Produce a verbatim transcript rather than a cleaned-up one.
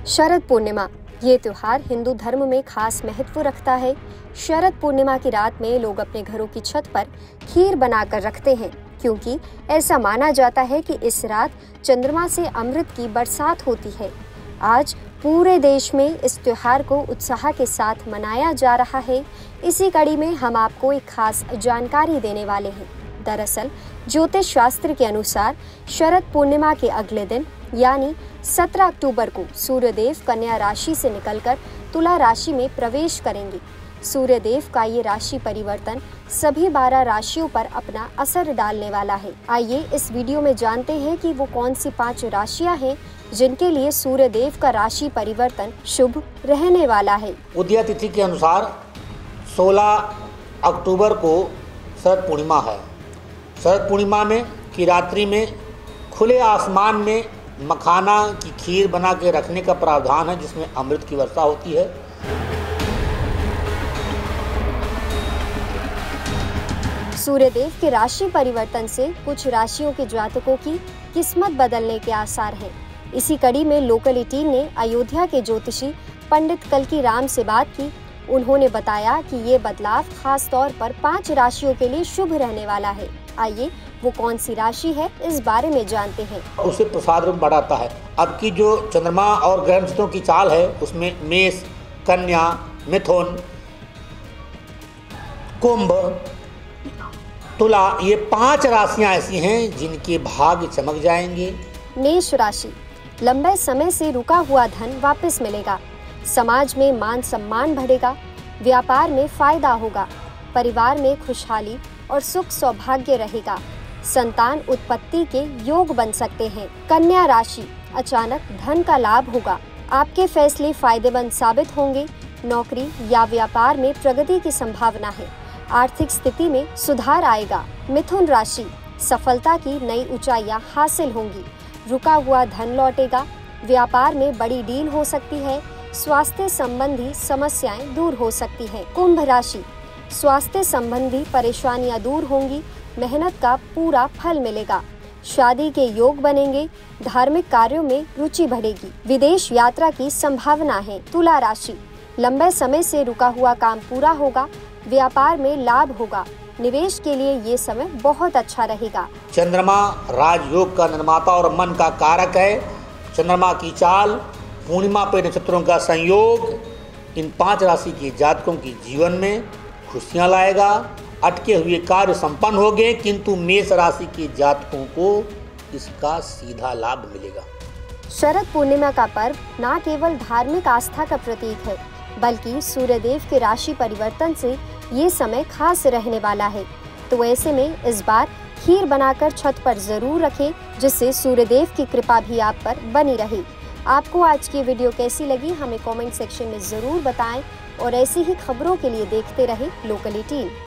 शरद पूर्णिमा ये त्योहार हिंदू धर्म में खास महत्व रखता है। शरद पूर्णिमा की रात में लोग अपने घरों की छत पर खीर बनाकर रखते हैं, क्योंकि ऐसा माना जाता है कि इस रात चंद्रमा से अमृत की बरसात होती है। आज पूरे देश में इस त्योहार को उत्साह के साथ मनाया जा रहा है। इसी कड़ी में हम आपको एक खास जानकारी देने वाले हैं। दरअसल ज्योतिष शास्त्र के अनुसार शरद पूर्णिमा के अगले दिन यानी सत्रह अक्टूबर को सूर्यदेव कन्या राशि से निकलकर तुला राशि में प्रवेश करेंगे। सूर्यदेव का ये राशि परिवर्तन सभी बारह राशियों पर अपना असर डालने वाला है। आइए इस वीडियो में जानते हैं कि वो कौन सी पांच राशियां हैं जिनके लिए सूर्यदेव का राशि परिवर्तन शुभ रहने वाला है। उदय तिथि के अनुसार सोलह अक्टूबर को शरद पूर्णिमा है। शरद पूर्णिमा में की रात्रि में खुले आसमान में मखाना की खीर बना के रखने का प्रावधान है, जिसमें अमृत की वर्षा होती है। सूर्यदेव के राशि परिवर्तन से कुछ राशियों के जातकों की किस्मत बदलने के आसार हैं। इसी कड़ी में लोकल एटीन ने अयोध्या के ज्योतिषी पंडित कल्की राम से बात की। उन्होंने बताया कि ये बदलाव खास तौर पर पांच राशियों के लिए शुभ रहने वाला है। आइए वो कौन सी राशि है इस बारे में जानते हैं। उसे प्रसाद रूप बढ़ाता है। अब की जो चंद्रमा और ग्रह नक्षत्रों की चाल है उसमें मेष, कन्या, मिथुन, कुंभ, तुला, ये पांच राशियां ऐसी हैं जिनके भाग्य चमक जाएंगे। मेष राशि, लंबे समय से रुका हुआ धन वापस मिलेगा। समाज में मान सम्मान बढ़ेगा। व्यापार में फायदा होगा। परिवार में खुशहाली और सुख सौभाग्य रहेगा। संतान उत्पत्ति के योग बन सकते हैं। कन्या राशि, अचानक धन का लाभ होगा। आपके फैसले फायदेमंद साबित होंगे। नौकरी या व्यापार में प्रगति की संभावना है। आर्थिक स्थिति में सुधार आएगा। मिथुन राशि, सफलता की नई ऊंचाइयां हासिल होंगी। रुका हुआ धन लौटेगा। व्यापार में बड़ी डील हो सकती है। स्वास्थ्य संबंधी समस्याएं दूर हो सकती हैं। कुंभ राशि, स्वास्थ्य संबंधी परेशानियां दूर होंगी। मेहनत का पूरा फल मिलेगा। शादी के योग बनेंगे। धार्मिक कार्यों में रुचि बढ़ेगी। विदेश यात्रा की संभावना है। तुला राशि, लंबे समय से रुका हुआ काम पूरा होगा। व्यापार में लाभ होगा। निवेश के लिए ये समय बहुत अच्छा रहेगा। चंद्रमा राजयोग का निर्माता और मन का कारक है। चंद्रमा की चाल, पूर्णिमा पे नक्षत्रों का संयोग इन पांच राशि के जातकों के जीवन में खुशियां लाएगा। अटके हुए कार्य संपन्न होंगे, किंतु मेष राशि के जातकों को इसका सीधा लाभ मिलेगा। शरद पूर्णिमा का पर्व न केवल धार्मिक आस्था का प्रतीक है, बल्कि सूर्यदेव के राशि परिवर्तन से ये समय खास रहने वाला है। तो ऐसे में इस बार खीर बनाकर छत पर जरूर रखें, जिससे सूर्यदेव की कृपा भी आप पर बनी रहे। आपको आज की वीडियो कैसी लगी हमें कमेंट सेक्शन में जरूर बताएं और ऐसी ही खबरों के लिए देखते रहें लोकल एटीन।